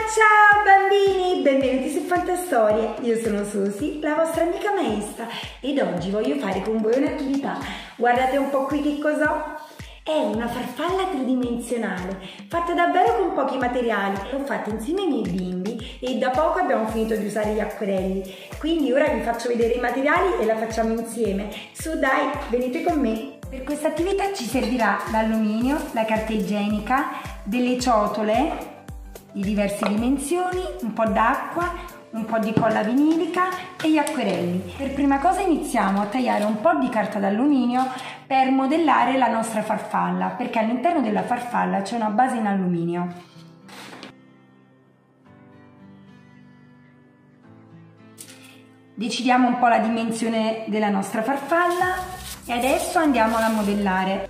Ciao bambini, benvenuti su Fantastorie. Io sono Susi, la vostra amica maestra, ed oggi voglio fare con voi un'attività. Guardate un po' qui che cos'ho. È una farfalla tridimensionale, fatta davvero con pochi materiali. L'ho fatta insieme ai miei bimbi e da poco abbiamo finito di usare gli acquerelli. Quindi ora vi faccio vedere i materiali e la facciamo insieme. Su dai, venite con me. Per questa attività ci servirà l'alluminio, la carta igienica, delle ciotole di diverse dimensioni, un po' d'acqua, un po' di colla vinilica e gli acquerelli. Per prima cosa iniziamo a tagliare un po' di carta d'alluminio per modellare la nostra farfalla, perché all'interno della farfalla c'è una base in alluminio. Decidiamo un po' la dimensione della nostra farfalla e adesso andiamo a modellare.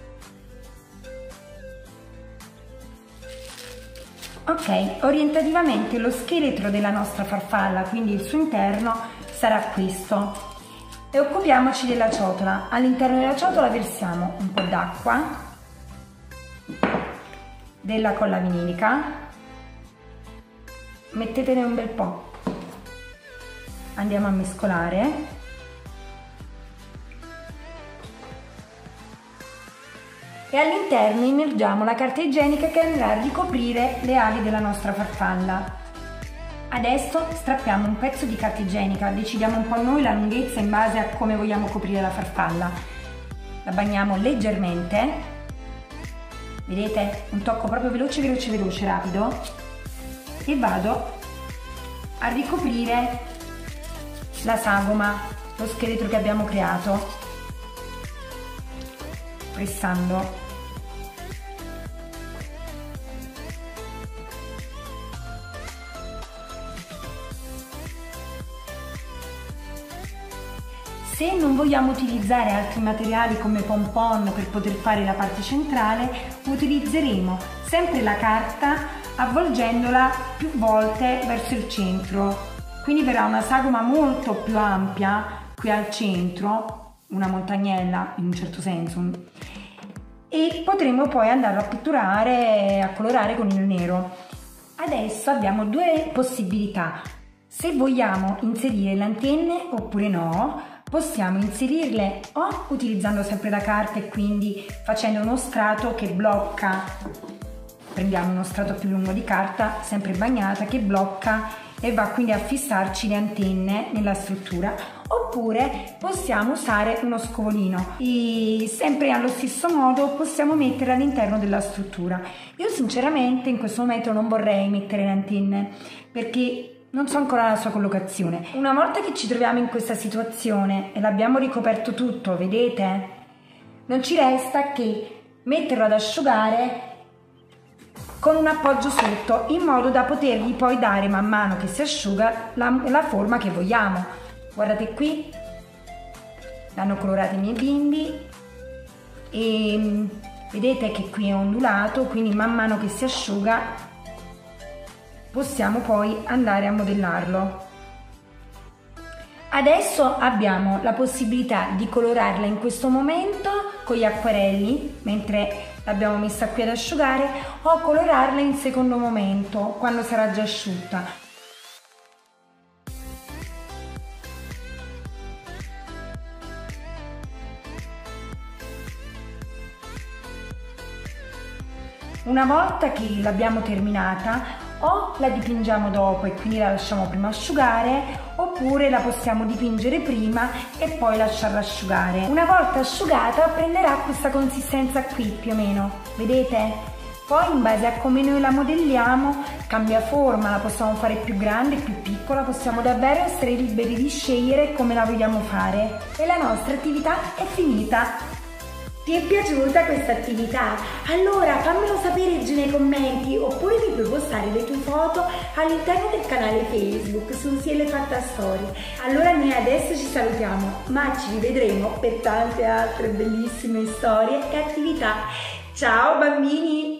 Ok, orientativamente lo scheletro della nostra farfalla, quindi il suo interno, sarà questo. E occupiamoci della ciotola. All'interno della ciotola versiamo un po' d'acqua, della colla vinilica, mettetene un bel po', andiamo a mescolare. E all'interno immergiamo la carta igienica che andrà a ricoprire le ali della nostra farfalla. Adesso strappiamo un pezzo di carta igienica, decidiamo un po' noi la lunghezza in base a come vogliamo coprire la farfalla. La bagniamo leggermente, vedete? Un tocco proprio veloce, veloce, veloce, rapido, e vado a ricoprire la sagoma, lo scheletro che abbiamo creato, pressando. Se non vogliamo utilizzare altri materiali come pompon per poter fare la parte centrale, utilizzeremo sempre la carta avvolgendola più volte verso il centro. Quindi verrà una sagoma molto più ampia qui al centro, una montagnella in un certo senso, e potremo poi andare a pitturare, a colorare con il nero. Adesso abbiamo due possibilità: se vogliamo inserire le antenne oppure no. Possiamo inserirle o utilizzando sempre la carta e quindi facendo uno strato che blocca, prendiamo uno strato più lungo di carta sempre bagnata che blocca e va quindi a fissarci le antenne nella struttura, oppure possiamo usare uno scovolino e sempre allo stesso modo possiamo mettere all'interno della struttura. Io sinceramente in questo momento non vorrei mettere le antenne perché non so ancora la sua collocazione. Una volta che ci troviamo in questa situazione e l'abbiamo ricoperto tutto, vedete? Non ci resta che metterlo ad asciugare con un appoggio sotto, in modo da potergli poi dare man mano che si asciuga la forma che vogliamo. Guardate qui, l'hanno colorato i miei bimbi e vedete che qui è ondulato, quindi man mano che si asciuga possiamo poi andare a modellarlo. Adesso abbiamo la possibilità di colorarla in questo momento con gli acquerelli mentre l'abbiamo messa qui ad asciugare, o colorarla in secondo momento quando sarà già asciutta. Una volta che l'abbiamo terminata, o la dipingiamo dopo e quindi la lasciamo prima asciugare, oppure la possiamo dipingere prima e poi lasciarla asciugare. Una volta asciugata prenderà questa consistenza qui più o meno, vedete? Poi in base a come noi la modelliamo cambia forma, la possiamo fare più grande, più piccola, possiamo davvero essere liberi di scegliere come la vogliamo fare. E la nostra attività è finita. Ti è piaciuta questa attività? Allora fammelo sapere giù nei commenti, oppure mi puoi postare le tue foto all'interno del canale Facebook Susi e le Fantastorie. Allora noi adesso ci salutiamo, ma ci rivedremo per tante altre bellissime storie e attività. Ciao bambini!